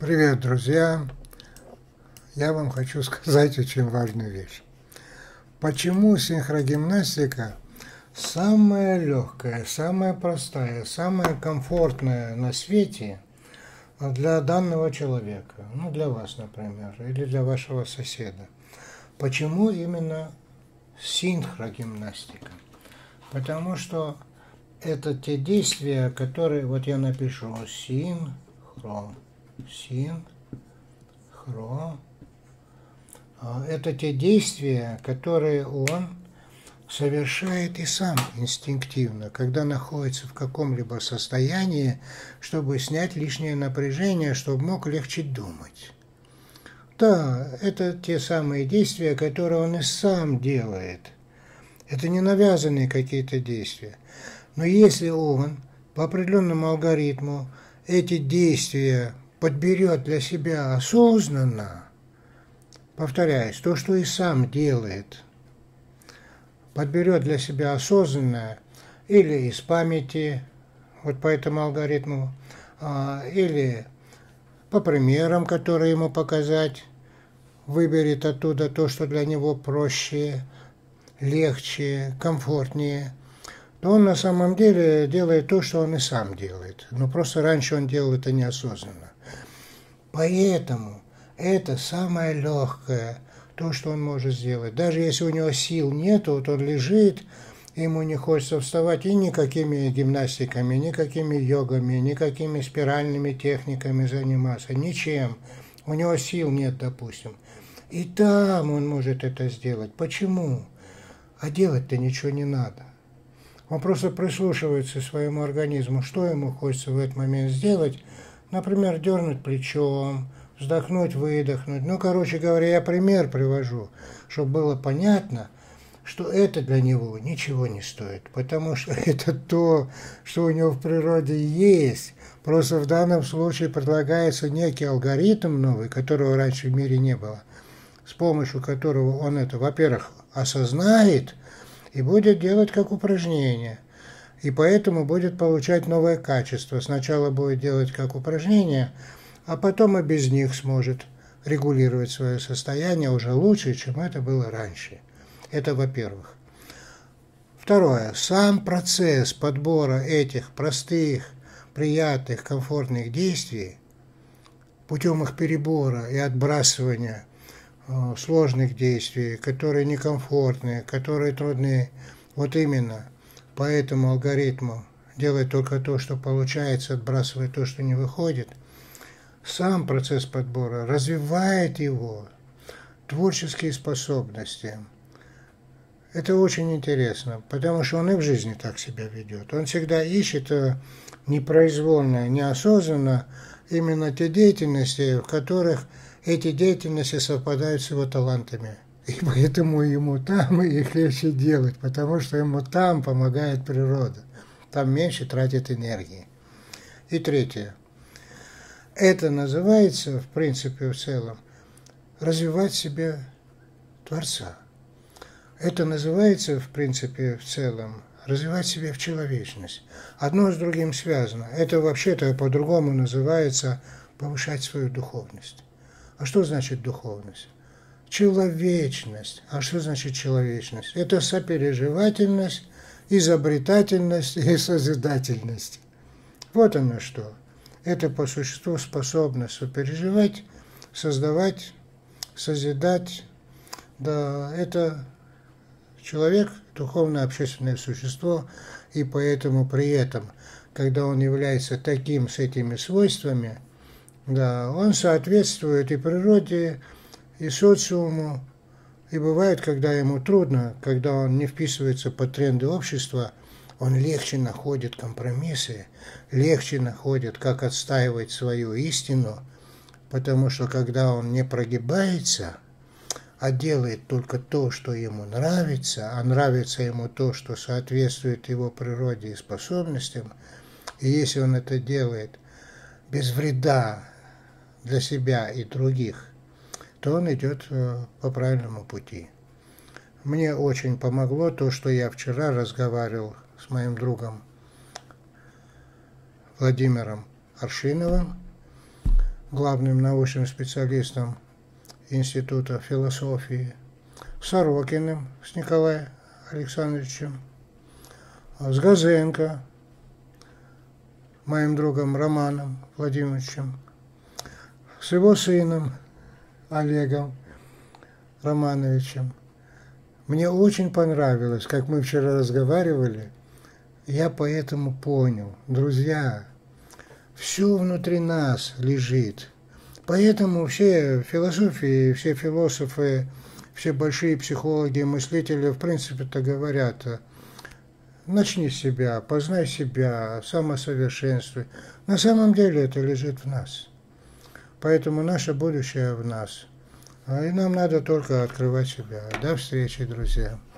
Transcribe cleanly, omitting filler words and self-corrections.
Привет, друзья! Я вам хочу сказать очень важную вещь. Почему синхрогимнастика самая легкая, самая простая, самая комфортная на свете для данного человека, ну для вас, например, или для вашего соседа? Почему именно синхрогимнастика? Потому что это те действия, которые, вот я напишу, синхро. Это те действия, которые он совершает и сам инстинктивно, когда находится в каком-либо состоянии, чтобы снять лишнее напряжение, чтобы мог легче думать. Да, это те самые действия, которые он и сам делает. Это не навязанные какие-то действия. Но если он по определенному алгоритму эти действия подберет для себя осознанно, повторяюсь, то, что и сам делает, подберет для себя осознанно или из памяти, вот по этому алгоритму, или по примерам, которые ему показать, выберет оттуда то, что для него проще, легче, комфортнее, то он на самом деле делает то, что он и сам делает. Но просто раньше он делал это неосознанно. Поэтому это самое легкое, то, что он может сделать. Даже если у него сил нету, вот он лежит, ему не хочется вставать, и никакими гимнастиками, никакими йогами, никакими спиральными техниками заниматься, ничем. У него сил нет, допустим. И там он может это сделать. Почему? А делать-то ничего не надо. Он просто прислушивается к своему организму, что ему хочется в этот момент сделать. Например, дернуть плечом, вздохнуть, выдохнуть. Ну, короче говоря, я пример привожу, чтобы было понятно, что это для него ничего не стоит, потому что это то, что у него в природе есть. Просто в данном случае предлагается некий алгоритм новый, которого раньше в мире не было, с помощью которого он это, во-первых, осознает и будет делать как упражнение. И поэтому будет получать новое качество. Сначала будет делать как упражнение, а потом и без них сможет регулировать свое состояние уже лучше, чем это было раньше. Это во-первых. Второе. Сам процесс подбора этих простых, приятных, комфортных действий путем их перебора и отбрасывания сложных действий, которые некомфортные, которые трудны, вот именно по этому алгоритму делать только то, что получается, отбрасывать то, что не выходит, сам процесс подбора развивает его творческие способности. Это очень интересно, потому что он и в жизни так себя ведет. Он всегда ищет непроизвольно, неосознанно именно те деятельности, в которых эти деятельности совпадают с его талантами. И поэтому ему там их легче делать, потому что ему там помогает природа. Там меньше тратит энергии. И третье. Это называется, в принципе, в целом, развивать в себе Творца. Это называется, в принципе, в целом, развивать в себе в человечность. Одно с другим связано. Это вообще-то по-другому называется повышать свою духовность. А что значит духовность? Человечность. А что значит человечность? Это сопереживательность, изобретательность и созидательность. Вот оно что. Это по существу способность сопереживать, создавать, созидать. Да, это человек, духовное общественное существо, и поэтому при этом, когда он является таким с этими свойствами, да, он соответствует и природе, и социуму, и бывает, когда ему трудно, когда он не вписывается под тренды общества, он легче находит компромиссы, легче находит, как отстаивать свою истину, потому что когда он не прогибается, а делает только то, что ему нравится, а нравится ему то, что соответствует его природе и способностям, и если он это делает без вреда для себя и других, то он идет по правильному пути. Мне очень помогло то, что я вчера разговаривал с моим другом Владимиром Аршиновым. главным научным специалистом Института философии, Сорокиным с Николаем Александровичем, с Газенко, моим другом Романом Владимировичем, с его сыном Олегом Романовичем. Мне очень понравилось, как мы вчера разговаривали. Я поэтому понял, друзья, все внутри нас лежит. Поэтому все философии, все философы, все большие психологи, мыслители, в принципе-то говорят: начни с себя, познай себя, самосовершенствуй. На самом деле это лежит в нас. Поэтому наше будущее в нас. И нам надо только открывать себя. До встречи, друзья.